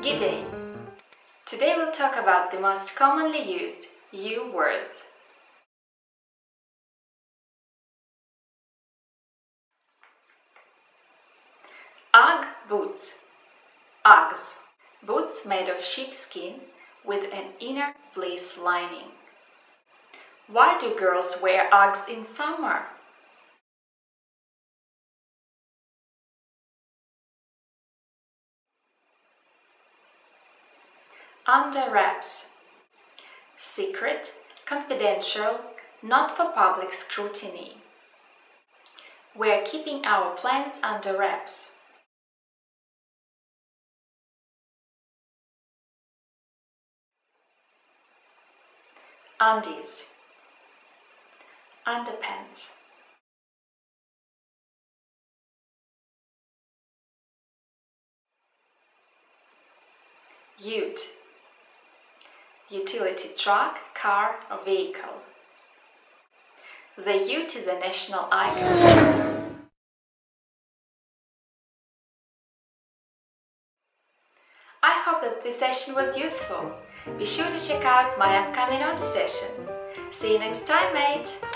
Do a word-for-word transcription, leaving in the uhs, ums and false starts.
G'day! Today we'll talk about the most commonly used U words. Ugg boots. Uggs. Boots made of sheepskin with an inner fleece lining. Why do girls wear Uggs in summer? Under wraps. Secret, confidential, not for public scrutiny. We're keeping our plans under wraps. Undies. Underpants. Ute. Utility truck, car or vehicle. The ute is a national icon. I hope that this session was useful. Be sure to check out my upcoming Aussie sessions. See you next time, mate!